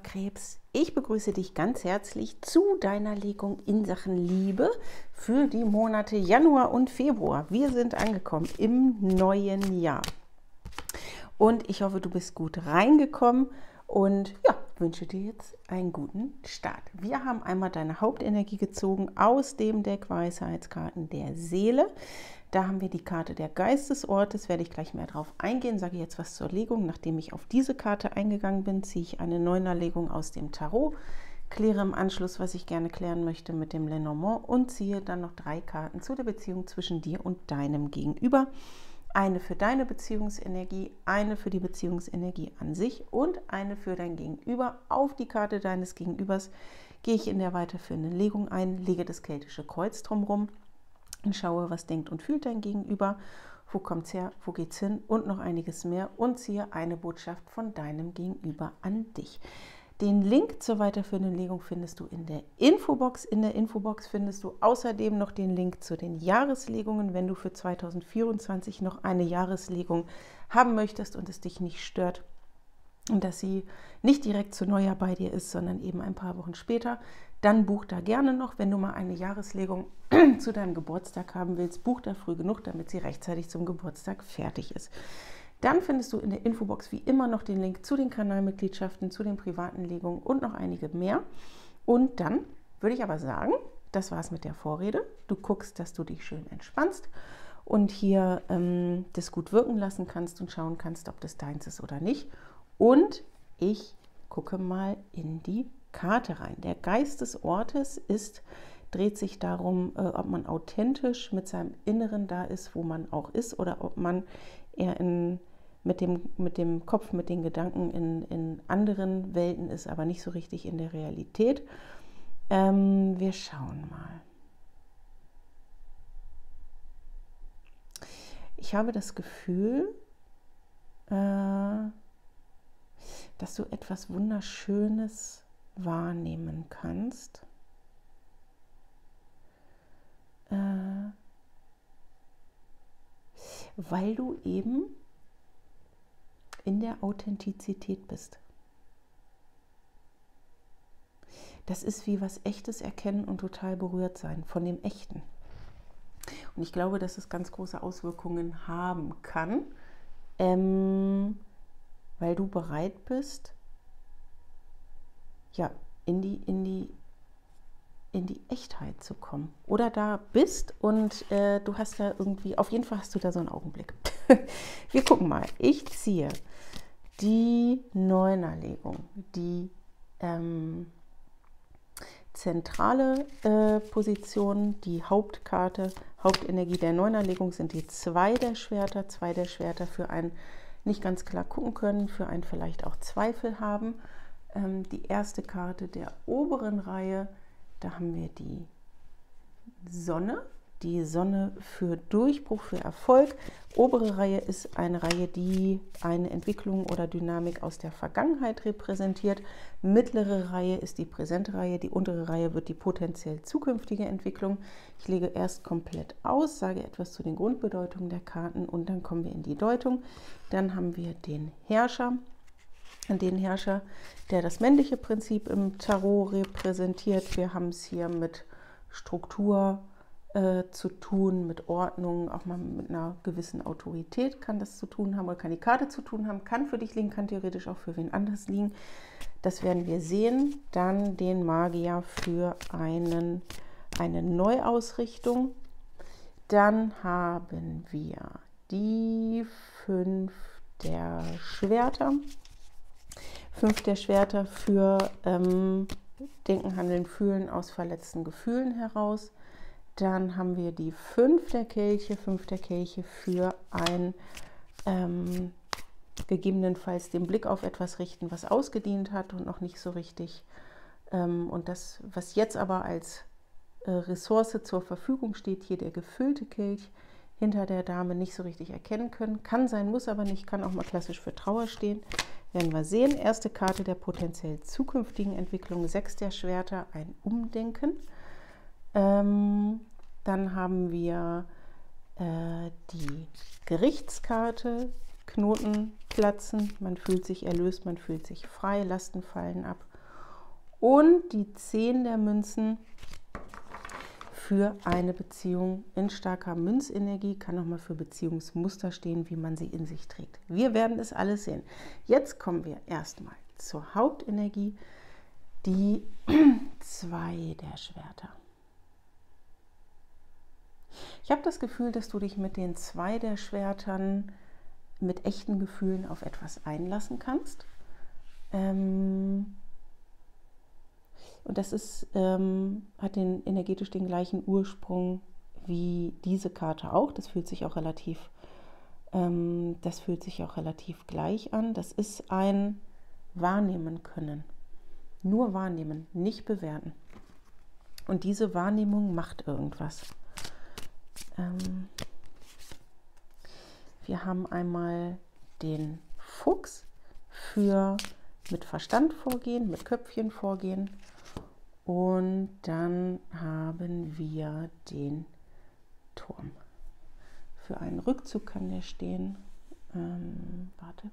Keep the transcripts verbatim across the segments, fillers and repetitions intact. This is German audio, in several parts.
Krebs, ich begrüße dich ganz herzlich zu deiner Legung in Sachen Liebe für die Monate Januar und Februar. Wir sind angekommen im neuen Jahr und ich hoffe, du bist gut reingekommen und ja, wünsche dir jetzt einen guten Start. Wir haben einmal deine Hauptenergie gezogen aus dem Deck Weisheitskarten der Seele. Da haben wir die Karte der Geistesortes, werde ich gleich mehr drauf eingehen, sage jetzt was zur Legung. Nachdem ich auf diese Karte eingegangen bin, ziehe ich eine Neunerlegung aus dem Tarot, kläre im Anschluss, was ich gerne klären möchte mit dem Lenormand und ziehe dann noch drei Karten zu der Beziehung zwischen dir und deinem Gegenüber. Eine für deine Beziehungsenergie, eine für die Beziehungsenergie an sich und eine für dein Gegenüber. Auf die Karte deines Gegenübers gehe ich in der weiterführenden Legung ein, lege das keltische Kreuz drumherum und schaue, was denkt und fühlt dein Gegenüber, wo kommt es her, wo geht's hin und noch einiges mehr und ziehe eine Botschaft von deinem Gegenüber an dich. Den Link zur weiterführenden Legung findest du in der Infobox. In der Infobox findest du außerdem noch den Link zu den Jahreslegungen, wenn du für zweitausendvierundzwanzig noch eine Jahreslegung haben möchtest und es dich nicht stört und dass sie nicht direkt zu Neujahr bei dir ist, sondern eben ein paar Wochen später. Dann buch da gerne noch, wenn du mal eine Jahreslegung zu deinem Geburtstag haben willst, buch da früh genug, damit sie rechtzeitig zum Geburtstag fertig ist. Dann findest du in der Infobox wie immer noch den Link zu den Kanalmitgliedschaften, zu den privaten Legungen und noch einige mehr. Und dann würde ich aber sagen, das war's mit der Vorrede. Du guckst, dass du dich schön entspannst und hier ähm, das gut wirken lassen kannst und schauen kannst, ob das deins ist oder nicht. Und ich gucke mal in die Karte rein. Der Geist des Ortes ist, dreht sich darum, äh, ob man authentisch mit seinem Inneren da ist, wo man auch ist, oder ob man eher in, mit, dem, mit dem Kopf, mit den Gedanken in, in anderen Welten ist, aber nicht so richtig in der Realität. Ähm, wir schauen mal. Ich habe das Gefühl, äh, dass du etwas Wunderschönes wahrnehmen kannst, äh, weil du eben in der Authentizität bist. Das ist wie was Echtes erkennen und total berührt sein von dem Echten. Und ich glaube, dass es ganz große Auswirkungen haben kann, ähm, weil du bereit bist, ja, in die, in die, in die Echtheit zu kommen. Oder da bist und äh, du hast da irgendwie, auf jeden Fall hast du da so einen Augenblick. Wir gucken mal. Ich ziehe die Neunerlegung, die ähm, zentrale äh, Position, die Hauptkarte, Hauptenergie der Neunerlegung sind die zwei der Schwerter, zwei der Schwerter für ein nicht ganz klar gucken können, für ein vielleicht auch Zweifel haben. Ähm, die erste Karte der oberen Reihe, da haben wir die Sonne, die Sonne für Durchbruch, für Erfolg. Obere Reihe ist eine Reihe, die eine Entwicklung oder Dynamik aus der Vergangenheit repräsentiert. Mittlere Reihe ist die präsente Reihe, die untere Reihe wird die potenziell zukünftige Entwicklung. Ich lege erst komplett aus, sage etwas zu den Grundbedeutungen der Karten und dann kommen wir in die Deutung. Dann haben wir den Herrscher, den Herrscher, der das männliche Prinzip im Tarot repräsentiert. Wir haben es hier mit Struktur äh, zu tun, mit Ordnung, auch mal mit einer gewissen Autorität kann das zu tun haben oder kann die Karte zu tun haben, kann für dich liegen, kann theoretisch auch für wen anders liegen. Das werden wir sehen. Dann den Magier für einen, eine Neuausrichtung. Dann haben wir die fünf der Schwerter. Fünf der Schwerter für ähm, Denken, Handeln, Fühlen aus verletzten Gefühlen heraus. Dann haben wir die fünf der Kelche, fünf der Kelche für ein ähm, gegebenenfalls den Blick auf etwas richten, was ausgedient hat und noch nicht so richtig. Ähm, und das, was jetzt aber als äh, Ressource zur Verfügung steht, hier der gefüllte Kelch, hinter der Dame nicht so richtig erkennen können. Kann sein, muss aber nicht, kann auch mal klassisch für Trauer stehen. Werden wir sehen. Erste Karte der potenziell zukünftigen Entwicklung, sechs der Schwerter, ein Umdenken. Ähm, dann haben wir äh, die Gerichtskarte, Knoten platzen, man fühlt sich erlöst, man fühlt sich frei, Lasten fallen ab Und die zehn der Münzen für eine Beziehung in starker Münzenergie, kann nochmal für Beziehungsmuster stehen, wie man sie in sich trägt. Wir werden es alles sehen. Jetzt kommen wir erstmal zur Hauptenergie, die zwei der Schwerter. Ich habe das Gefühl, dass du dich mit den zwei der Schwertern mit echten Gefühlen auf etwas einlassen kannst. Ähm, und das ist, ähm, hat den, energetisch den gleichen Ursprung wie diese Karte auch. Das fühlt sich auch relativ, ähm, das fühlt sich auch relativ gleich an. Das ist ein Wahrnehmen können. Nur wahrnehmen, nicht bewerten. Und diese Wahrnehmung macht irgendwas. Ähm, wir haben einmal den Fuchs für mit Verstand vorgehen, mit Köpfchen vorgehen. Und dann haben wir den Turm. Für einen Rückzug kann der stehen. Ähm, warte.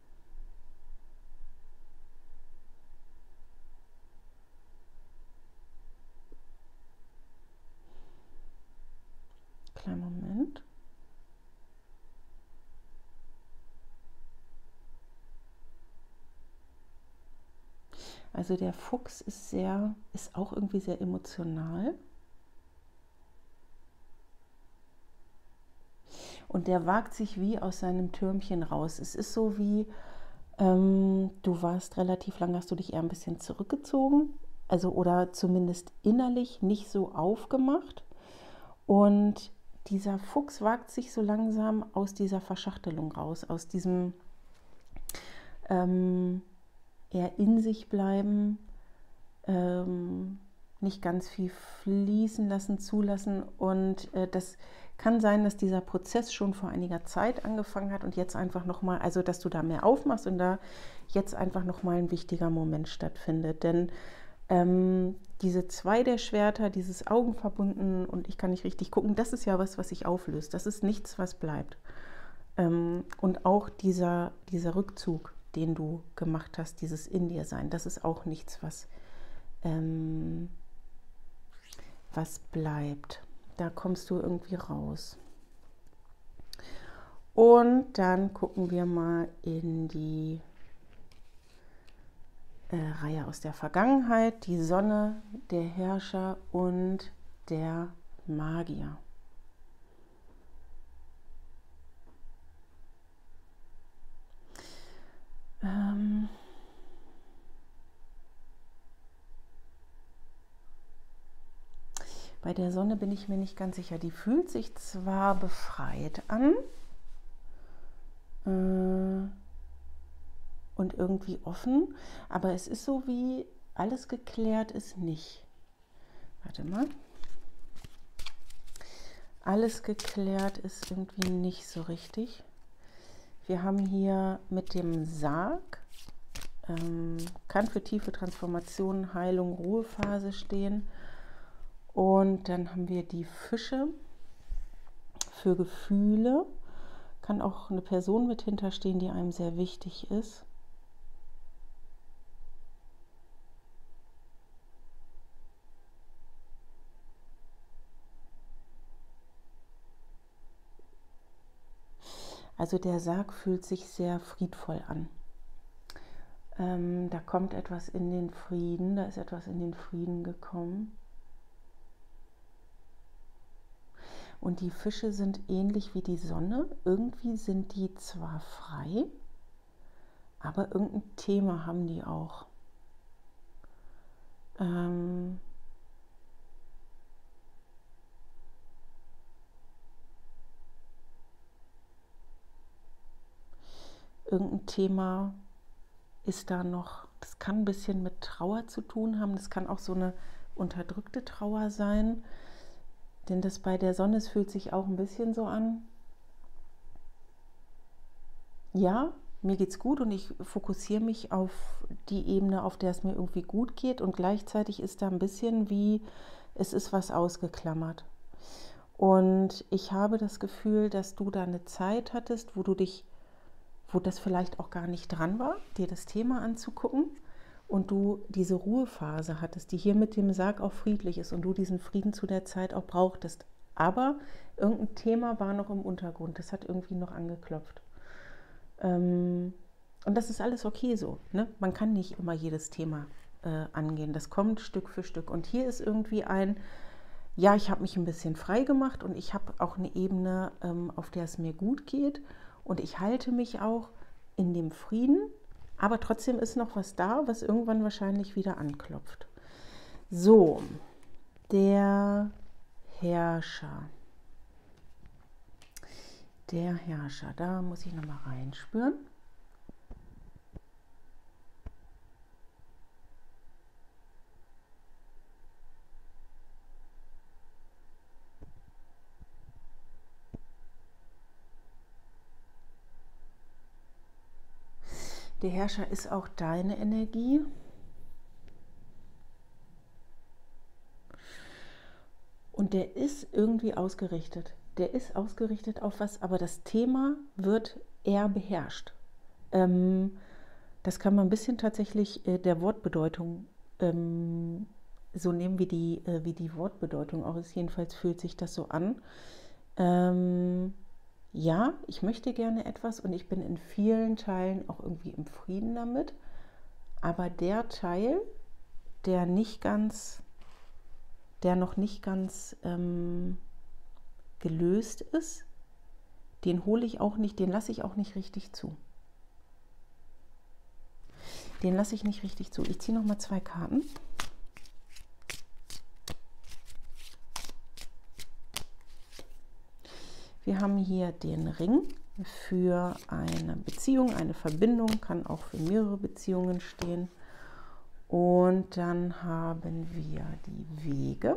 Kleinen Moment. Also der Fuchs ist sehr, ist auch irgendwie sehr emotional. Und der wagt sich wie aus seinem Türmchen raus. Es ist so wie, ähm, du warst relativ lang, hast du dich eher ein bisschen zurückgezogen. Also oder zumindest innerlich nicht so aufgemacht. Und dieser Fuchs wagt sich so langsam aus dieser Verschachtelung raus, aus diesem ähm, eher in sich bleiben, ähm, nicht ganz viel fließen lassen, zulassen. Und äh, das kann sein, dass dieser Prozess schon vor einiger Zeit angefangen hat und jetzt einfach nochmal, also dass du da mehr aufmachst und da jetzt einfach nochmal ein wichtiger Moment stattfindet. Denn ähm, diese zwei der Schwerter, dieses Augen verbunden und ich kann nicht richtig gucken, das ist ja was, was sich auflöst. Das ist nichts, was bleibt. Ähm, und auch dieser, dieser Rückzug, den du gemacht hast, dieses in dir sein, das ist auch nichts, was, ähm, was bleibt. Da kommst du irgendwie raus. Und dann gucken wir mal in die äh, Reihe aus der Vergangenheit, die Sonne, der Herrscher und der Magier. Ähm Bei der Sonne bin ich mir nicht ganz sicher. Die fühlt sich zwar befreit an äh, und irgendwie offen, aber es ist so wie alles geklärt ist nicht. Warte mal. Alles geklärt ist irgendwie nicht so richtig. Wir haben hier mit dem Sarg, ähm, kann für tiefe Transformation, Heilung, Ruhephase stehen. Und dann haben wir die Fische für Gefühle. Kann auch eine Person mit hinterstehen, die einem sehr wichtig ist. Also der Sarg fühlt sich sehr friedvoll an. Ähm, da kommt etwas in den Frieden, da ist etwas in den Frieden gekommen. Und die Fische sind ähnlich wie die Sonne. Irgendwie sind die zwar frei, aber irgendein Thema haben die auch. Ähm irgendein Thema ist da noch, das kann ein bisschen mit Trauer zu tun haben. Das kann auch so eine unterdrückte Trauer sein. Denn das bei der Sonne, es fühlt sich auch ein bisschen so an. Ja, mir geht's gut und ich fokussiere mich auf die Ebene, auf der es mir irgendwie gut geht. Und gleichzeitig ist da ein bisschen wie, es ist was ausgeklammert. Und ich habe das Gefühl, dass du da eine Zeit hattest, wo du dich, wo das vielleicht auch gar nicht dran war, dir das Thema anzugucken. und du diese Ruhephase hattest, die hier mit dem Sarg auch friedlich ist und du diesen Frieden zu der Zeit auch brauchtest. Aber irgendein Thema war noch im Untergrund, das hat irgendwie noch angeklopft. Ähm, und das ist alles okay so. Ne? Man kann nicht immer jedes Thema äh, angehen, das kommt Stück für Stück. Und hier ist irgendwie ein, ja, ich habe mich ein bisschen frei gemacht und ich habe auch eine Ebene, ähm, auf der es mir gut geht und ich halte mich auch in dem Frieden, aber trotzdem ist noch was da, was irgendwann wahrscheinlich wieder anklopft. So, der Herrscher. Der Herrscher, da muss ich nochmal reinspüren. Der Herrscher ist auch deine Energie. Und der ist irgendwie ausgerichtet. Der ist ausgerichtet auf was, aber das Thema wird eher beherrscht. Ähm, das kann man ein bisschen tatsächlich äh, der Wortbedeutung ähm, so nehmen, wie die, äh, wie die Wortbedeutung auch ist. Jedenfalls fühlt sich das so an. Ähm, ja, ich möchte gerne etwas und ich bin in vielen Teilen auch irgendwie im Frieden damit. Aber der Teil, der nicht ganz, der noch nicht ganz ähm, gelöst ist, den hole ich auch nicht, den lasse ich auch nicht richtig zu. Den lasse ich nicht richtig zu. Ich ziehe noch mal zwei Karten. Wir haben hier den Ring für eine Beziehung, eine Verbindung, kann auch für mehrere Beziehungen stehen. Und dann haben wir die Wege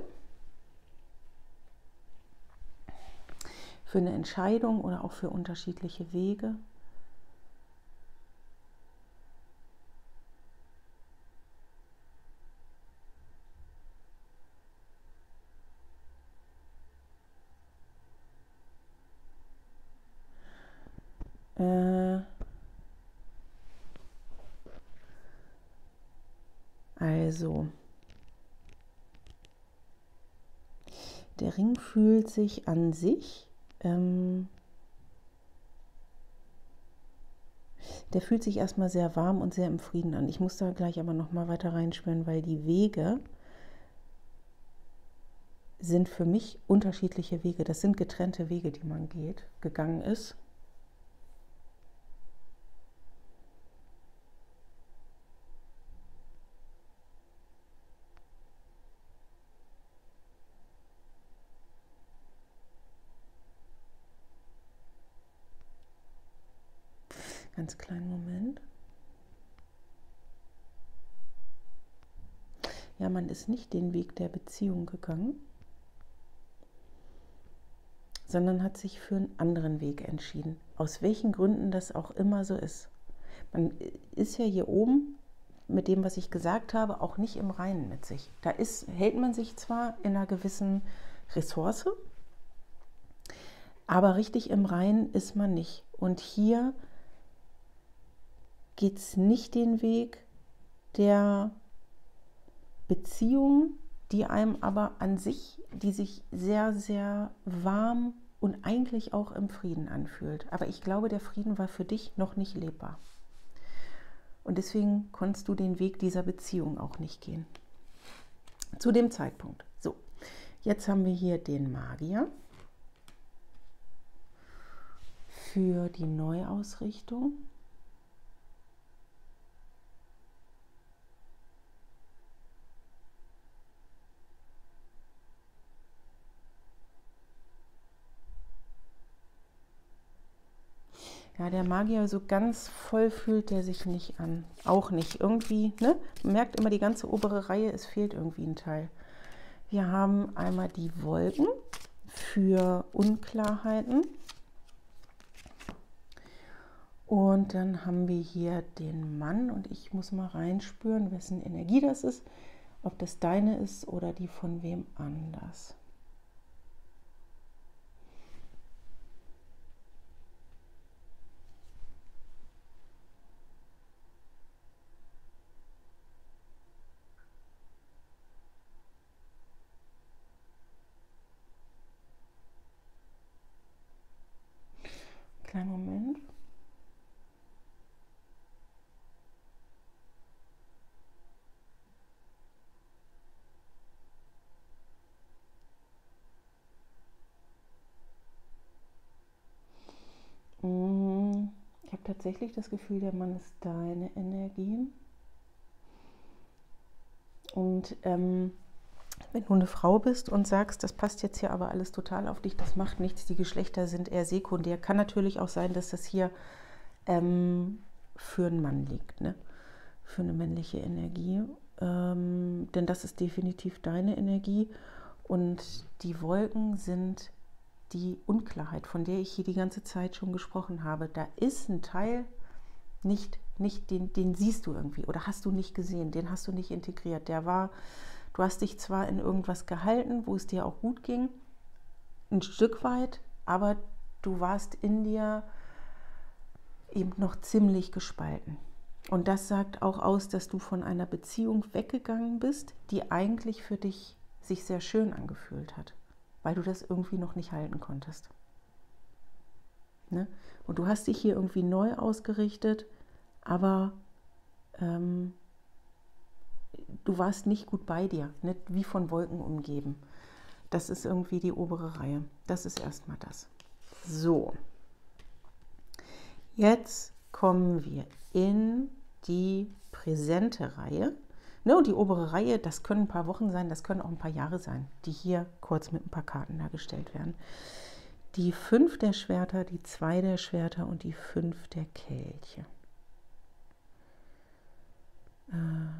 für eine Entscheidung oder auch für unterschiedliche Wege. Äh, also, der Ring fühlt sich an sich, ähm, der fühlt sich erstmal sehr warm und sehr im Frieden an. Ich muss da gleich aber noch mal weiter reinspüren, weil die Wege sind für mich unterschiedliche Wege. Das sind getrennte Wege, die man geht, gegangen ist. Ganz kleinen Moment. Ja, man ist nicht den Weg der Beziehung gegangen, sondern hat sich für einen anderen Weg entschieden. Aus welchen Gründen das auch immer so ist. Man ist ja hier oben mit dem, was ich gesagt habe, auch nicht im Reinen mit sich. Da ist, hält man sich zwar in einer gewissen Ressource, aber richtig im Reinen ist man nicht. Und hier geht es nicht den Weg der Beziehung, die einem aber an sich, die sich sehr, sehr warm und eigentlich auch im Frieden anfühlt. Aber ich glaube, der Frieden war für dich noch nicht lebbar. Und deswegen konntest du den Weg dieser Beziehung auch nicht gehen. Zu dem Zeitpunkt. So, jetzt haben wir hier den Magier für die Neuausrichtung. Ja, der Magier, so ganz voll fühlt der sich nicht an. Auch nicht. Irgendwie, ne? Man merkt immer, die ganze obere Reihe, es fehlt irgendwie ein Teil. Wir haben einmal die Wolken für Unklarheiten. Und dann haben wir hier den Mann. Und ich muss mal reinspüren, wessen Energie das ist. Ob das deine ist oder die von wem anders. Kleinen Moment. Ich habe tatsächlich das Gefühl, der Mann ist deine Energie. Und ähm, wenn du eine Frau bist und sagst, das passt jetzt hier aber alles total auf dich, das macht nichts, die Geschlechter sind eher sekundär. Kann natürlich auch sein, dass das hier ähm, für einen Mann liegt, ne? Für eine männliche Energie. Ähm, denn das ist definitiv deine Energie. Und die Wolken sind die Unklarheit, von der ich hier die ganze Zeit schon gesprochen habe. Da ist ein Teil, nicht, nicht den, den siehst du irgendwie oder hast du nicht gesehen, den hast du nicht integriert. Der war, du hast dich zwar in irgendwas gehalten, wo es dir auch gut ging, ein Stück weit, aber du warst in dir eben noch ziemlich gespalten. Und das sagt auch aus, dass du von einer Beziehung weggegangen bist, die eigentlich für dich sich sehr schön angefühlt hat, weil du das irgendwie noch nicht halten konntest. Ne? Und du hast dich hier irgendwie neu ausgerichtet, aber ähm, du warst nicht gut bei dir, nicht wie von Wolken umgeben. Das ist irgendwie die obere Reihe. Das ist erstmal das. So, jetzt kommen wir in die präsente Reihe. Ne, und die obere Reihe, das können ein paar Wochen sein, das können auch ein paar Jahre sein, die hier kurz mit ein paar Karten dargestellt werden. Die fünf der Schwerter, die zwei der Schwerter und die fünf der Kelche. Äh,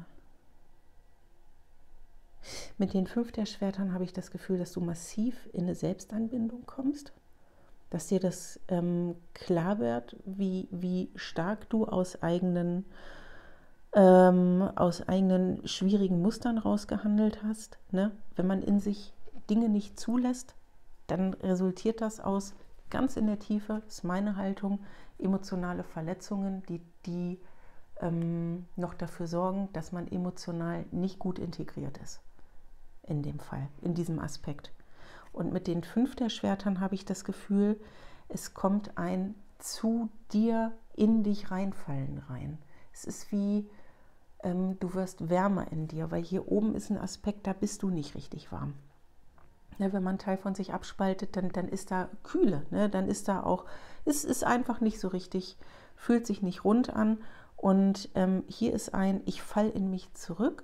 mit den fünf der Schwertern habe ich das Gefühl, dass du massiv in eine Selbstanbindung kommst, dass dir das ähm, klar wird, wie, wie stark du aus eigenen Ähm, aus eigenen schwierigen Mustern rausgehandelt hast. Ne? Wenn man in sich Dinge nicht zulässt, dann resultiert das aus ganz in der Tiefe, ist meine Haltung, emotionale Verletzungen, die, die ähm, noch dafür sorgen, dass man emotional nicht gut integriert ist. In dem Fall, in diesem Aspekt. Und mit den fünf der Schwertern habe ich das Gefühl, es kommt ein zu dir in dich reinfallen rein. Es ist wie, ähm, du wirst wärmer in dir, weil hier oben ist ein Aspekt, da bist du nicht richtig warm. Ne, wenn man einen Teil von sich abspaltet, dann, dann ist da Kühle, ne? Dann ist da auch, es ist einfach nicht so richtig, fühlt sich nicht rund an. Und ähm, hier ist ein, ich falle in mich zurück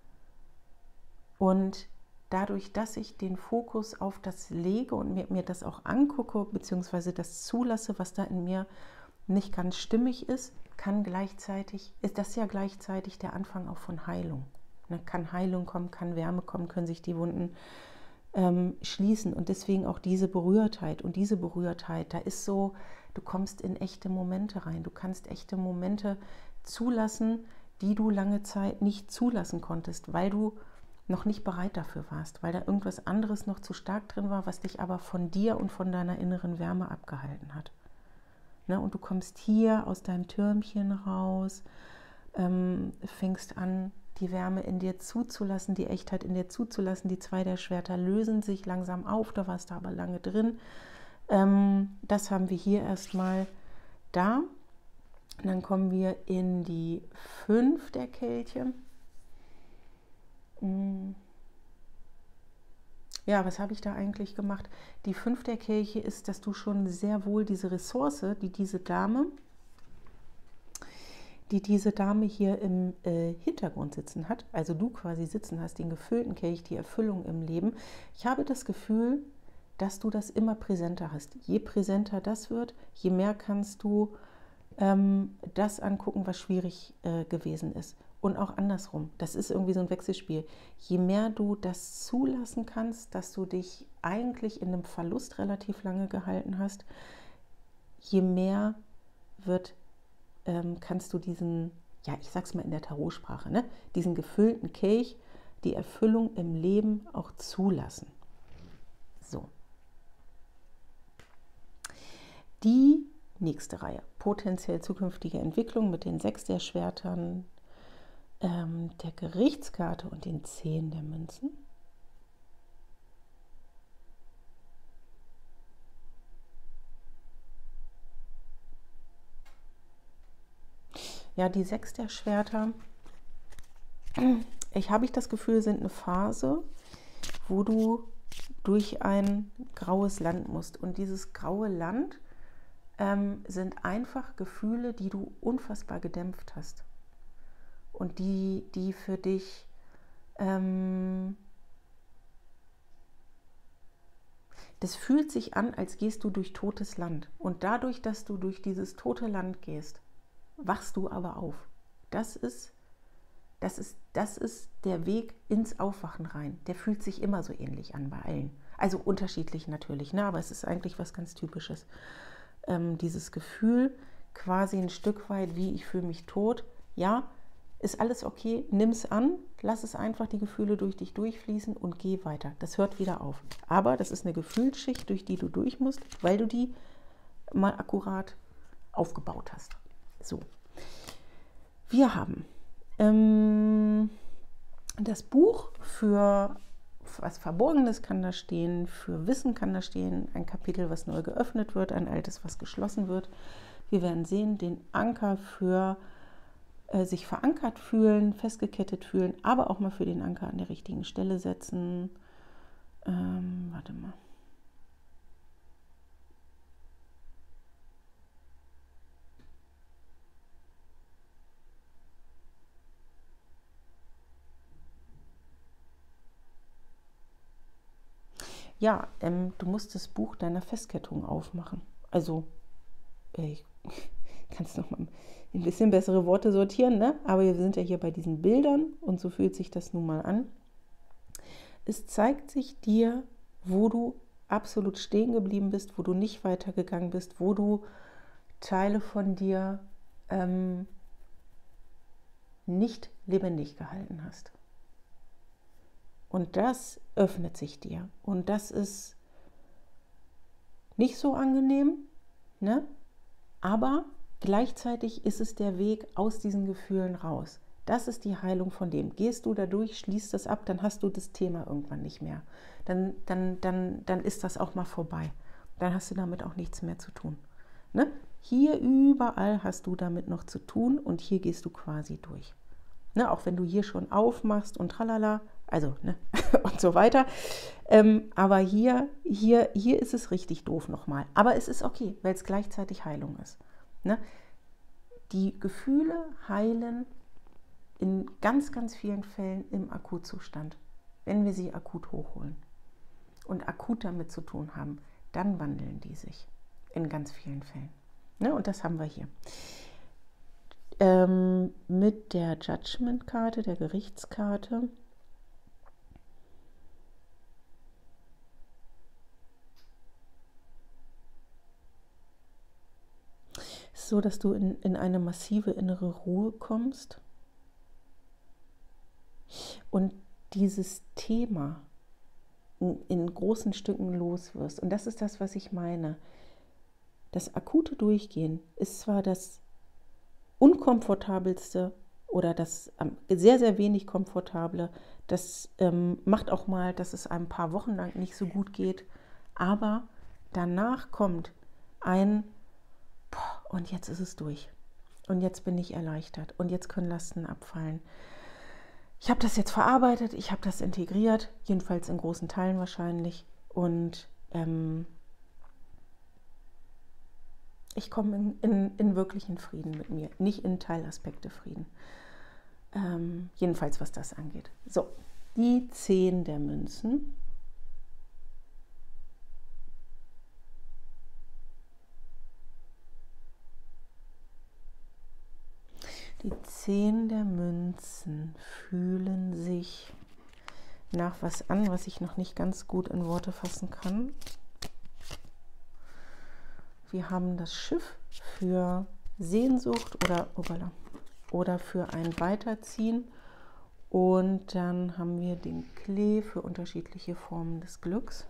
und dadurch, dass ich den Fokus auf das lege und mir, mir das auch angucke, beziehungsweise das zulasse, was da in mir nicht ganz stimmig ist, kann gleichzeitig, ist das ja gleichzeitig der Anfang auch von Heilung. Ne, kann Heilung kommen, kann Wärme kommen, können sich die Wunden ähm, schließen und deswegen auch diese Berührtheit. Und diese Berührtheit, da ist so, du kommst in echte Momente rein. Du kannst echte Momente zulassen, die du lange Zeit nicht zulassen konntest, weil du noch nicht bereit dafür warst, weil da irgendwas anderes noch zu stark drin war, was dich aber von dir und von deiner inneren Wärme abgehalten hat. Ne, und du kommst hier aus deinem Türmchen raus, ähm, fängst an, die Wärme in dir zuzulassen, die Echtheit in dir zuzulassen. Die zwei der Schwerter lösen sich langsam auf, da warst du aber lange drin. Ähm, das haben wir hier erstmal da. Und dann kommen wir in die fünf der Kelche. Ja, was habe ich da eigentlich gemacht? Die fünf der Kelche ist, dass du schon sehr wohl diese Ressource, die diese Dame, die diese Dame hier im äh, Hintergrund sitzen hat, also du quasi sitzen hast, den gefüllten Kelch, die Erfüllung im Leben. Ich habe das Gefühl, dass du das immer präsenter hast. Je präsenter das wird, je mehr kannst du ähm, das angucken, was schwierig äh, gewesen ist. Und auch andersrum. Das ist irgendwie so ein Wechselspiel. Je mehr du das zulassen kannst, dass du dich eigentlich in einem Verlust relativ lange gehalten hast, je mehr wird, ähm, kannst du diesen, ja, ich sag's mal in der Tarotsprache, ne, diesen gefüllten Kelch, die Erfüllung im Leben auch zulassen. So. Die nächste Reihe, potenziell zukünftige Entwicklung mit den sechs der Schwertern, ähm, der Gerichtskarte und den zehn der Münzen. Ja, die Sechs der Schwerter, ich habe ich das Gefühl, sind eine Phase, wo du durch ein graues Land musst. Und dieses graue Land ähm, sind einfach Gefühle, die du unfassbar gedämpft hast. Und die, die für dich ähm, das fühlt sich an, als gehst du durch totes Land. Und dadurch, dass du durch dieses tote Land gehst, wachst du aber auf. Das ist, das ist, das ist der Weg ins Aufwachen rein. Der fühlt sich immer so ähnlich an bei allen. Also unterschiedlich natürlich, ne? Aber es ist eigentlich was ganz Typisches. Ähm, dieses Gefühl, quasi ein Stück weit, wie ich fühle mich tot. Ja, ist alles okay, nimm es an, lass es einfach die Gefühle durch dich durchfließen und geh weiter. Das hört wieder auf. Aber das ist eine Gefühlsschicht, durch die du durch musst, weil du die mal akkurat aufgebaut hast. So, wir haben ähm, das Buch für was Verborgenes kann da stehen, für Wissen kann da stehen, ein Kapitel, was neu geöffnet wird, ein altes, was geschlossen wird. Wir werden sehen, den Anker für äh, sich verankert fühlen, festgekettet fühlen, aber auch mal für den Anker an der richtigen Stelle setzen. Ähm, warte mal. Ja, ähm, du musst das Buch deiner Festkettung aufmachen. Also, ich kann es nochmal ein bisschen bessere Worte sortieren, ne? Aber wir sind ja hier bei diesen Bildern und so fühlt sich das nun mal an. Es zeigt sich dir, wo du absolut stehen geblieben bist, wo du nicht weitergegangen bist, wo du Teile von dir ähm, nicht lebendig gehalten hast. Und das öffnet sich dir. Und das ist nicht so angenehm, ne? Aber gleichzeitig ist es der Weg aus diesen Gefühlen raus. Das ist die Heilung von dem. Gehst du da durch, schließt das ab, dann hast du das Thema irgendwann nicht mehr. Dann, dann, dann, dann ist das auch mal vorbei. Dann hast du damit auch nichts mehr zu tun. Ne? Hier überall hast du damit noch zu tun und hier gehst du quasi durch. Ne? Auch wenn du hier schon aufmachst und tralala, also ne? und so weiter. Ähm, aber hier, hier, hier ist es richtig doof nochmal. Aber es ist okay, weil es gleichzeitig Heilung ist. Ne? Die Gefühle heilen in ganz, ganz vielen Fällen im Akutzustand, wenn wir sie akut hochholen und akut damit zu tun haben, dann wandeln die sich in ganz vielen Fällen. Ne? Und das haben wir hier. Ähm, mit der Judgment-Karte, der Gerichtskarte, so, dass du in, in eine massive innere Ruhe kommst und dieses Thema in, in großen Stücken los wirst. Und das ist das, was ich meine. Das akute Durchgehen ist zwar das unkomfortabelste oder das ähm, sehr, sehr wenig komfortable. Das ähm, macht auch mal, dass es ein paar Wochen lang nicht so gut geht. Aber danach kommt ein und jetzt ist es durch. Und jetzt bin ich erleichtert. Und jetzt können Lasten abfallen. Ich habe das jetzt verarbeitet, ich habe das integriert, jedenfalls in großen Teilen wahrscheinlich. Und ähm, ich komme in, in, in wirklichen Frieden mit mir, nicht in Teilaspekte Frieden. Ähm, jedenfalls, was das angeht. So, die Zehn der Münzen. Die Zehn der Münzen fühlen sich nach was an, was ich noch nicht ganz gut in Worte fassen kann. Wir haben das Schiff für Sehnsucht oder, obala, oder für ein Weiterziehen. Und dann haben wir den Klee für unterschiedliche Formen des Glücks.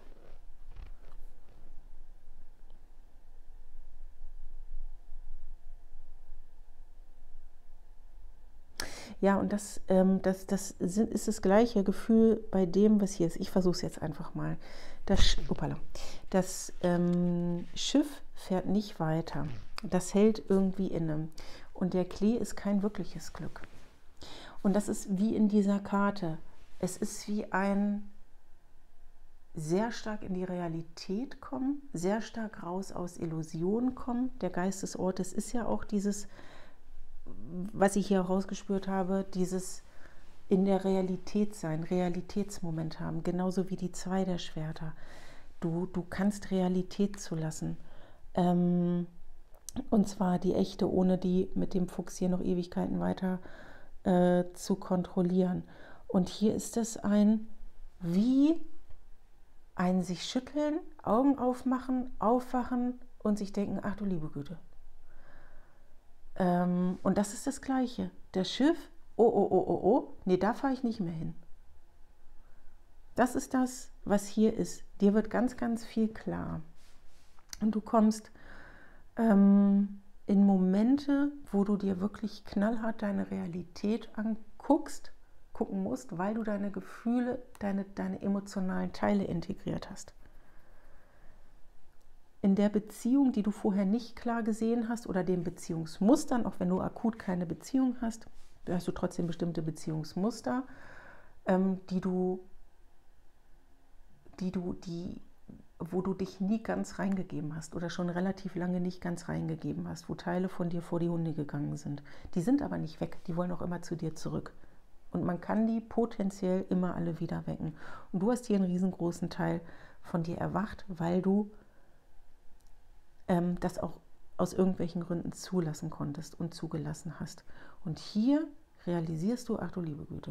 Ja, und das, ähm, das, das ist das gleiche Gefühl bei dem, was hier ist. Ich versuche es jetzt einfach mal. Das, opala, das ähm, Schiff fährt nicht weiter. Das hält irgendwie inne. Und der Klee ist kein wirkliches Glück. Und das ist wie in dieser Karte. Es ist wie ein sehr stark in die Realität kommen, sehr stark raus aus Illusionen kommen. Der Geist des Ortes ist ja auch dieses, was ich hier rausgespürt habe, dieses in der Realität sein, Realitätsmoment haben, genauso wie die zwei der Schwerter. Du, du kannst Realität zulassen. Ähm, und zwar die echte, ohne die mit dem Fuchs hier noch Ewigkeiten weiter äh, zu kontrollieren. Und hier ist es ein wie ein sich schütteln, Augen aufmachen, aufwachen und sich denken, ach du liebe Güte. Ähm, und das ist das Gleiche. Das Schiff, oh, oh, oh, oh, oh, nee, da fahre ich nicht mehr hin. Das ist das, was hier ist. Dir wird ganz, ganz viel klar. Und du kommst ähm, in Momente, wo du dir wirklich knallhart deine Realität anguckst, gucken musst, weil du deine Gefühle, deine, deine emotionalen Teile integriert hast. In der Beziehung, die du vorher nicht klar gesehen hast, oder den Beziehungsmustern, auch wenn du akut keine Beziehung hast, hast du trotzdem bestimmte Beziehungsmuster, ähm, die du, die du, die, wo du dich nie ganz reingegeben hast oder schon relativ lange nicht ganz reingegeben hast, wo Teile von dir vor die Hunde gegangen sind. Die sind aber nicht weg, die wollen auch immer zu dir zurück. Und man kann die potenziell immer alle wieder wecken. Und du hast hier einen riesengroßen Teil von dir erwacht, weil du ähm, das auch aus irgendwelchen Gründen zulassen konntest und zugelassen hast. Und hier realisierst du, ach du liebe Güte,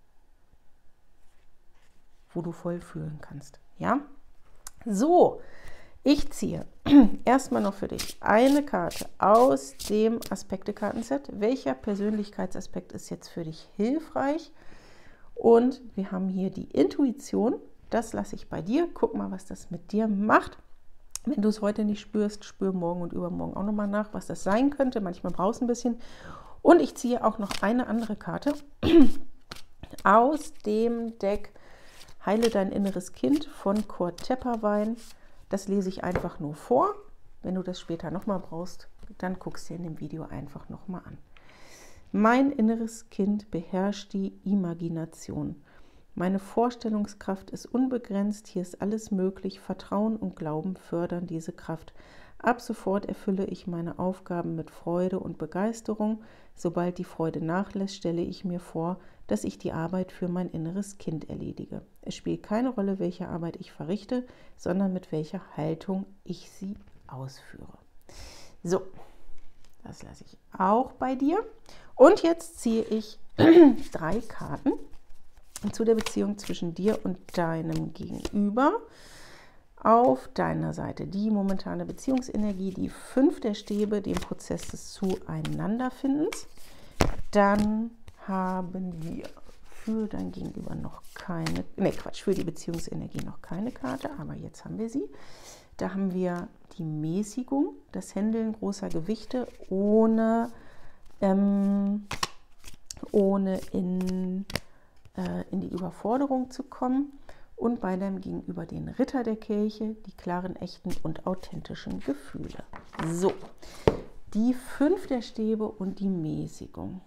wo du voll fühlen kannst. Ja? So, ich ziehe erstmal noch für dich eine Karte aus dem Aspekte-Kartenset. Welcher Persönlichkeitsaspekt ist jetzt für dich hilfreich? Und wir haben hier die Intuition. Das lasse ich bei dir. Guck mal, was das mit dir macht. Wenn du es heute nicht spürst, spür morgen und übermorgen auch nochmal nach, was das sein könnte. Manchmal brauchst du ein bisschen. Und ich ziehe auch noch eine andere Karte aus dem Deck Heile dein inneres Kind von Kurt Tepperwein. Das lese ich einfach nur vor. Wenn du das später nochmal brauchst, dann guckst du dir in dem Video einfach nochmal an. Mein inneres Kind beherrscht die Imagination. Meine Vorstellungskraft ist unbegrenzt. Hier ist alles möglich. Vertrauen und Glauben fördern diese Kraft. Ab sofort erfülle ich meine Aufgaben mit Freude und Begeisterung. Sobald die Freude nachlässt, stelle ich mir vor, dass ich die Arbeit für mein inneres Kind erledige. Es spielt keine Rolle, welche Arbeit ich verrichte, sondern mit welcher Haltung ich sie ausführe. So, das lasse ich auch bei dir. Und jetzt ziehe ich drei Karten zu der Beziehung zwischen dir und deinem Gegenüber. Auf deiner Seite die momentane Beziehungsenergie, die fünf der Stäbe, den Prozess des Zueinanderfindens. Dann haben wir für dein Gegenüber noch keine, ne Quatsch, für die Beziehungsenergie noch keine Karte, aber jetzt haben wir sie. Da haben wir die Mäßigung, das Händeln großer Gewichte, ohne, ähm, ohne in, äh, in die Überforderung zu kommen. Und bei deinem Gegenüber den Ritter der Kelche, die klaren, echten und authentischen Gefühle. So, die fünf der Stäbe und die Mäßigung.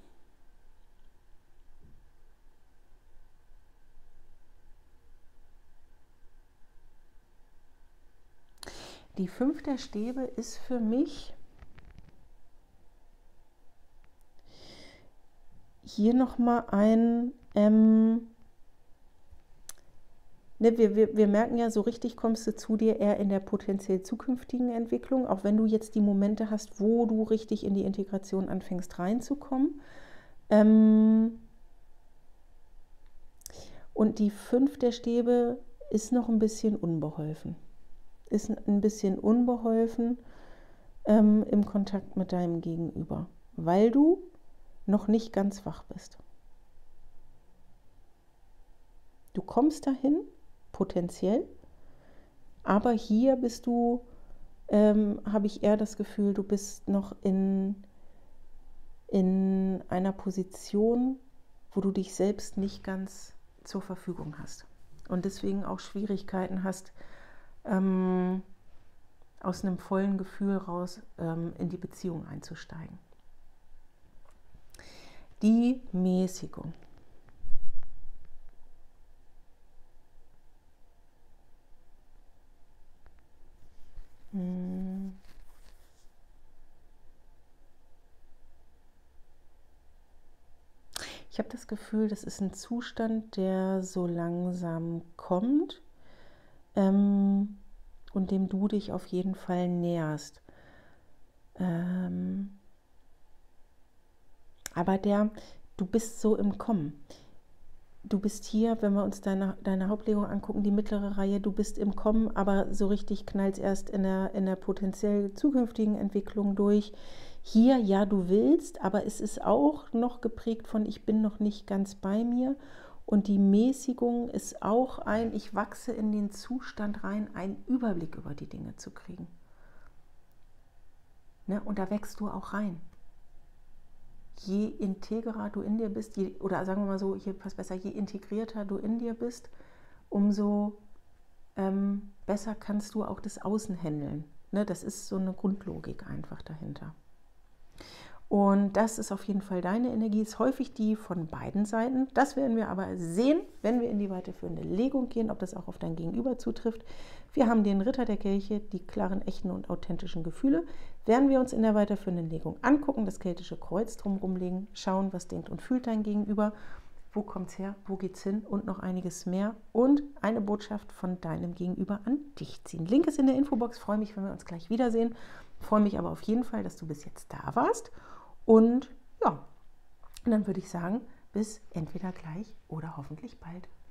Die fünf der Stäbe ist für mich hier nochmal ein... Ähm, Ne, wir, wir, wir merken ja, so richtig kommst du zu dir eher in der potenziell zukünftigen Entwicklung, auch wenn du jetzt die Momente hast, wo du richtig in die Integration anfängst reinzukommen. Ähm und die fünf der Stäbe ist noch ein bisschen unbeholfen. Ist ein bisschen unbeholfen ähm, im Kontakt mit deinem Gegenüber, weil du noch nicht ganz wach bist. Du kommst dahin, potenziell, aber hier bist du, ähm, habe ich eher das Gefühl, du bist noch in, in einer Position, wo du dich selbst nicht ganz zur Verfügung hast und deswegen auch Schwierigkeiten hast, ähm, aus einem vollen Gefühl raus ähm, in die Beziehung einzusteigen. die Mäßigung. Hm. Ich habe das Gefühl, das ist ein Zustand, der so langsam kommt, ähm, und dem du dich auf jeden Fall näherst. Ähm, aber der, du bist so im Kommen. Du bist hier, wenn wir uns deine, deine Hauptlegung angucken, die mittlere Reihe, du bist im Kommen, aber so richtig knallt es erst in der, in der potenziell zukünftigen Entwicklung durch. Hier, ja, du willst, aber es ist auch noch geprägt von, ich bin noch nicht ganz bei mir. Und die Mäßigung ist auch ein, ich wachse in den Zustand rein, einen Überblick über die Dinge zu kriegen. Ne? Und da wächst du auch rein. Je integrer du in dir bist, je, oder sagen wir mal so, hier passt besser, je integrierter du in dir bist, umso ähm, besser kannst du auch das Außen handeln. Ne? Das ist so eine Grundlogik einfach dahinter. Und das ist auf jeden Fall deine Energie, ist häufig die von beiden Seiten. Das werden wir aber sehen, wenn wir in die weiterführende Legung gehen, ob das auch auf dein Gegenüber zutrifft. Wir haben den Ritter der Kelche, die klaren, echten und authentischen Gefühle. Werden wir uns in der weiterführenden Legung angucken, das keltische Kreuz drumherum legen, schauen, was denkt und fühlt dein Gegenüber, wo kommt es her, wo geht's hin und noch einiges mehr und eine Botschaft von deinem Gegenüber an dich ziehen. Link ist in der Infobox, freue mich, wenn wir uns gleich wiedersehen. Freue mich aber auf jeden Fall, dass du bis jetzt da warst. Und ja, dann würde ich sagen, bis entweder gleich oder hoffentlich bald.